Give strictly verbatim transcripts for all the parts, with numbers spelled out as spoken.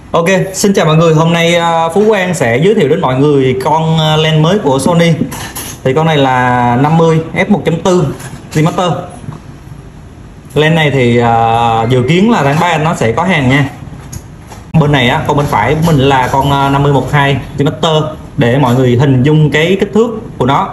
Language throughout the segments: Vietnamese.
Ok, xin chào mọi người. Hôm nay uh, Phú Quang sẽ giới thiệu đến mọi người con uh, lens mới của Sony. Thì con này là năm mươi f một chấm bốn Remaster. Lens này thì uh, dự kiến là tháng ba nó sẽ có hàng nha. Bên này á, con bên phải của mình là con uh, năm mươi một hai Remaster để mọi người hình dung cái kích thước của nó.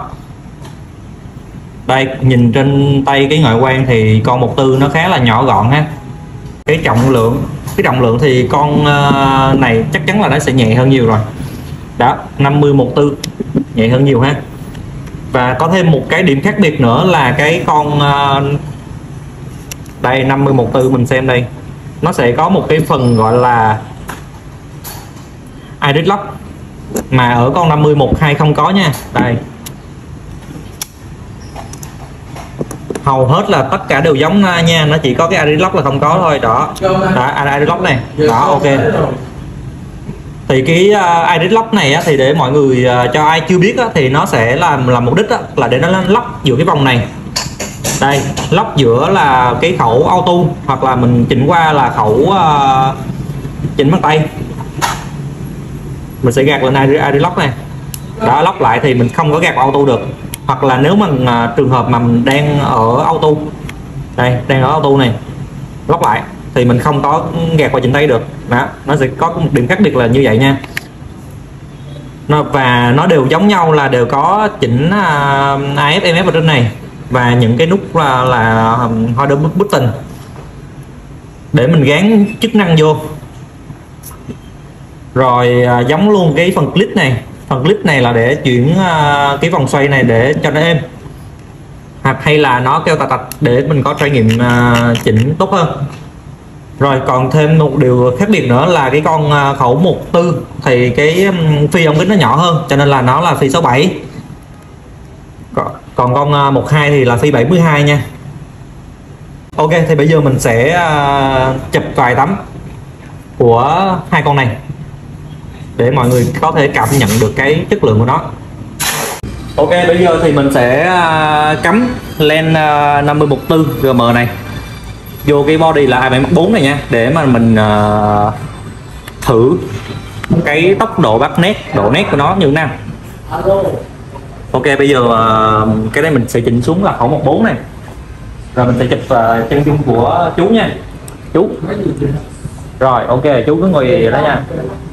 Đây, nhìn trên tay cái ngoại quan thì con một tư nó khá là nhỏ gọn ha. Cái trọng lượng cái trọng lượng thì con uh, này chắc chắn là nó sẽ nhẹ hơn nhiều rồi đó. Năm mươi một tư nhẹ hơn nhiều ha. Và có thêm một cái điểm khác biệt nữa là cái con uh, đây năm mươi một tư mình xem đây, nó sẽ có một cái phần gọi là iris lock mà ở con năm mươi một hai không có nha. Đây, hầu hết là tất cả đều giống nha, nó chỉ có cái iris lock là không có thôi. Đó, đó iris lock này đó. Ok, thì cái uh, iris lock này á, thì để mọi người uh, cho ai chưa biết á, thì nó sẽ làm là mục đích á, là để nó lock giữa cái vòng này. Đây, lock giữa là cái khẩu auto hoặc là mình chỉnh qua là khẩu uh, chỉnh bằng tay. Mình sẽ gạt lên iris lock này đó, lock lại thì mình không có gạt auto được. Hoặc là nếu mà uh, trường hợp mà mình đang ở auto, đây đang ở auto này, lock lại thì mình không có gạt qua chỉnh tay được đó. Nó sẽ có một điểm khác biệt là như vậy nha. Nó, và nó đều giống nhau là đều có chỉnh uh, a ép em ép ở trên này và những cái nút là, là holder button để mình gắn chức năng vô. Rồi uh, giống luôn cái phần clip này. Phần clip này là để chuyển uh, cái vòng xoay này để cho nó êm, hoặc hay là nó kêu tạch tạch để mình có trải nghiệm uh, chỉnh tốt hơn. Rồi còn thêm một điều khác biệt nữa là cái con uh, khẩu một tư thì cái um, phi ống kính nó nhỏ hơn, cho nên là nó là phi sáu bảy. Còn, còn con uh, một hai thì là phi bảy mươi hai nha. Ok, thì bây giờ mình sẽ uh, chụp vài tấm của hai con này để mọi người có thể cảm nhận được cái chất lượng của nó. Ok, bây giờ thì mình sẽ uh, cắm lens uh, năm mươi một tư G M này vô cái body là a bảy Mark bốn này nha, để mà mình uh, thử cái tốc độ bắt nét, độ nét của nó như thế nào. Ok, bây giờ uh, cái này mình sẽ chỉnh xuống là khẩu một bốn này. Rồi mình sẽ chụp uh, chân dung của chú nha. Chú. Rồi, ok, chú cứ ngồi đó nha.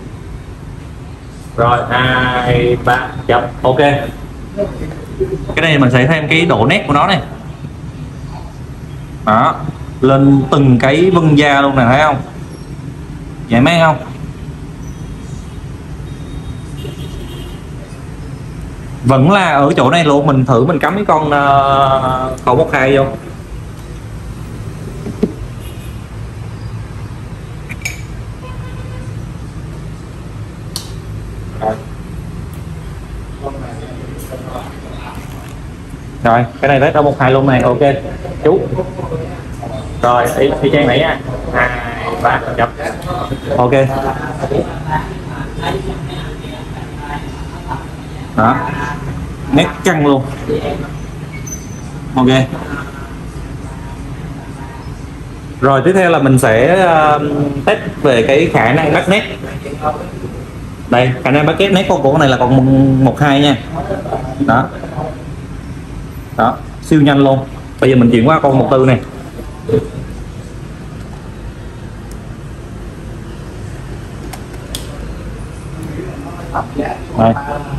Rồi, hai, ba, chậm. Ok. Cái này mình sẽ thêm cái độ nét của nó này. Đó, lên từng cái vân da luôn nè, thấy không? Dễ mấy không? Vẫn là ở chỗ này luôn, mình thử mình cắm cái con uh, khẩu một hai vô. Rồi, cái này led ở một hai luôn này. Ok, chú. Rồi, y, y chang nãy nha. Hai, ba, chập. Ok. Đó, nét căng luôn. Ok. Rồi tiếp theo là mình sẽ uh, test về cái khả năng bắt nét. Đây, khả năng bắt nét con của này là còn một hai nha. Đó. Đó, siêu nhanh luôn. Bây giờ mình chuyển qua con một tư này. Đây.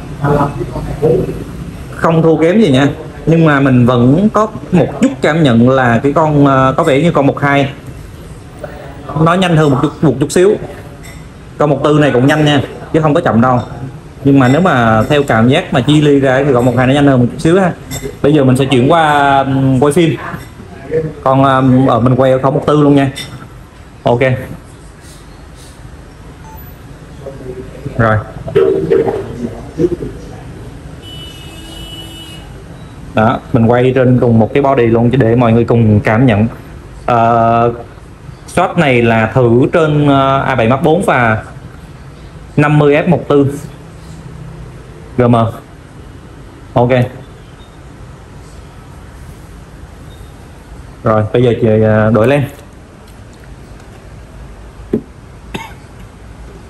Không thua kém gì nha, nhưng mà mình vẫn có một chút cảm nhận là cái con có vẻ như con một hai nó nhanh hơn một chút, một chút xíu. Con một tư này cũng nhanh nha, chứ không có chậm đâu. Nhưng mà nếu mà theo cảm giác mà chia ly ra thì con một hai nó nhanh hơn một chút xíu ha. Bây giờ mình sẽ chuyển qua quay phim. Còn ở mình quay không một tư luôn nha. Ok. Rồi. Đó, mình quay trên cùng một cái body luôn để mọi người cùng cảm nhận. Uh, shot này là thử trên uh, a bảy Mark bốn và năm mươi f một tư G M. Ok. Rồi, bây giờ chị đổi lên.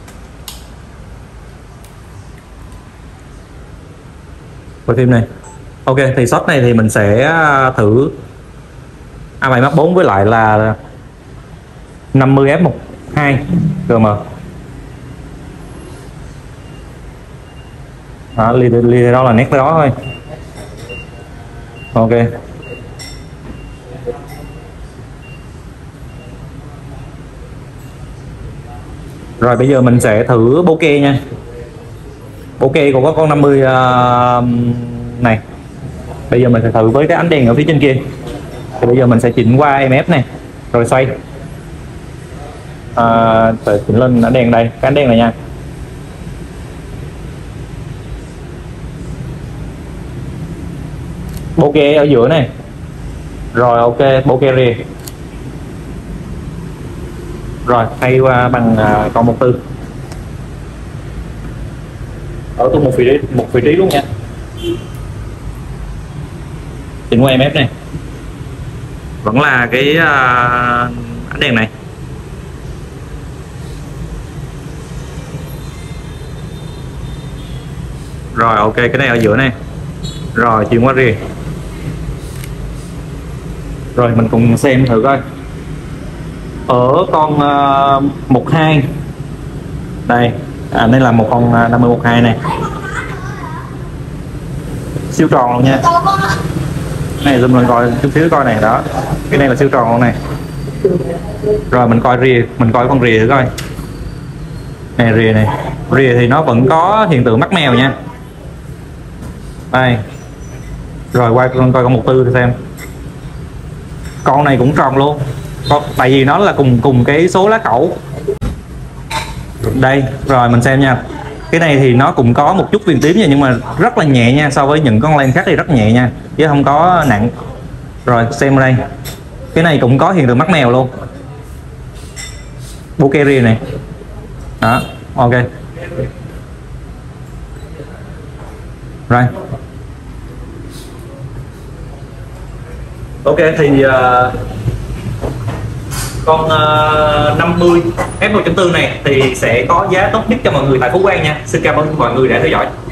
quay phim này. Ok, thì shot này thì mình sẽ thử A bảy Mark bốn với lại là năm mươi F một hai G M. Đó, ly, ly đó là nét đó thôi. Ok. Rồi bây giờ mình sẽ thử bokeh nha. Bokeh cũng có con năm mươi uh, này. Bây giờ mình sẽ thử với cái ánh đèn ở phía trên kia. Thì bây giờ mình sẽ chỉnh qua em ép này, rồi xoay. À, phải chỉnh lên ánh đèn đây, cái ánh đèn này nha. Bokeh ở giữa này. Rồi ok, bokeh rìa. Rồi thay qua bằng uh, con một tư. Ở tôi một vị trí, một vị trí luôn nha. Chỉnh qua em ép này. Vẫn là cái uh, ánh đèn này. Rồi ok, cái này ở giữa này. Rồi chuyển qua rìa. Rồi mình cùng xem thử coi. Ở con uh, một hai đây, à, đây là một con uh, năm mươi một hai này, siêu tròn luôn nha. Này zoom lên coi chút xíu coi này, đó cái này là siêu tròn luôn này. Rồi mình coi rìa, mình coi con rìa thử coi. Này rìa này, rìa thì nó vẫn có hiện tượng mắt mèo nha. Đây. Rồi quay con coi con một tư thì xem. Con này cũng tròn luôn. Con, tại vì nó là cùng cùng cái số lá khẩu. Đây, rồi mình xem nha. Cái này thì nó cũng có một chút viền tím nha, nhưng mà rất là nhẹ nha, so với những con len khác thì rất nhẹ nha, chứ không có nặng. Rồi xem đây. Cái này cũng có hiện tượng mắt mèo luôn. Bokeh rìa này. Đó, ok. Rồi. Ok thì uh, con uh, năm mươi F một chấm bốn này thì sẽ có giá tốt nhất cho mọi người tại Phú Quang nha. Xin cảm ơn mọi người đã theo dõi.